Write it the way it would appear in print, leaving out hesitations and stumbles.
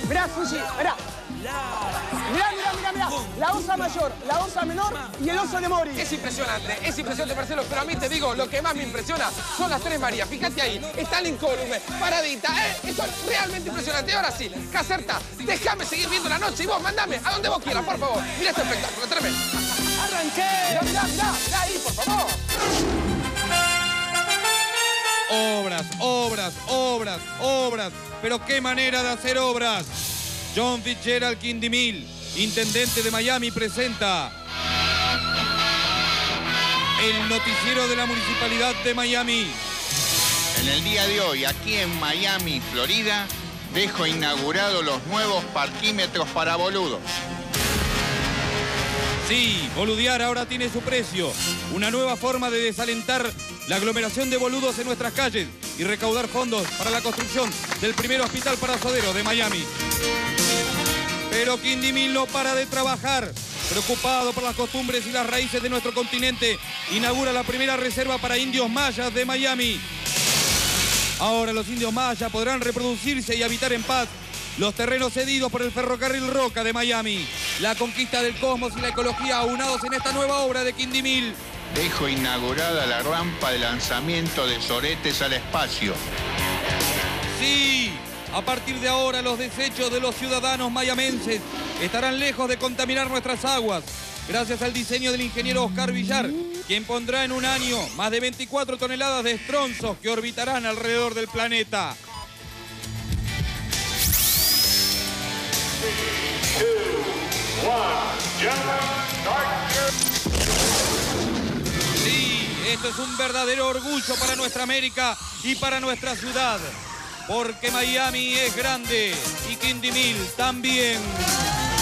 Mirá, Fuji, mirá. Mirá. La osa mayor, la osa menor y el oso de Mori. Es impresionante, Marcelo, pero a mí te digo, lo que más me impresiona son las tres Marías. Fíjate ahí, están incólume, paradita, eso es realmente impresionante. Ahora sí, Caserta, déjame seguir viendo la noche y vos mandame a donde vos quieras, por favor. Mira este espectáculo, tremendo. ¡Arranqué! Mirá ahí, por favor. Obras. Pero qué manera de hacer obras. John Fitzgerald Quindimil, intendente de Miami, presenta el noticiero de la Municipalidad de Miami. En el día de hoy, aquí en Miami, Florida, dejo inaugurados los nuevos parquímetros para boludos. Sí, boludear ahora tiene su precio. Una nueva forma de desalentar la aglomeración de boludos en nuestras calles y recaudar fondos para la construcción del primer hospital para soderos de Miami. Pero Quindimil no para de trabajar. Preocupado por las costumbres y las raíces de nuestro continente, inaugura la primera reserva para indios mayas de Miami. Ahora los indios mayas podrán reproducirse y habitar en paz los terrenos cedidos por el ferrocarril Roca de Miami. La conquista del cosmos y la ecología aunados en esta nueva obra de Quindimil. Dejo inaugurada la rampa de lanzamiento de soretes al espacio. Sí, a partir de ahora los desechos de los ciudadanos mayamenses estarán lejos de contaminar nuestras aguas, gracias al diseño del ingeniero Oscar Villar, quien pondrá en un año más de 24 toneladas de estronzos que orbitarán alrededor del planeta. Sí, esto es un verdadero orgullo para nuestra América y para nuestra ciudad, porque Miami es grande y Quindimil también.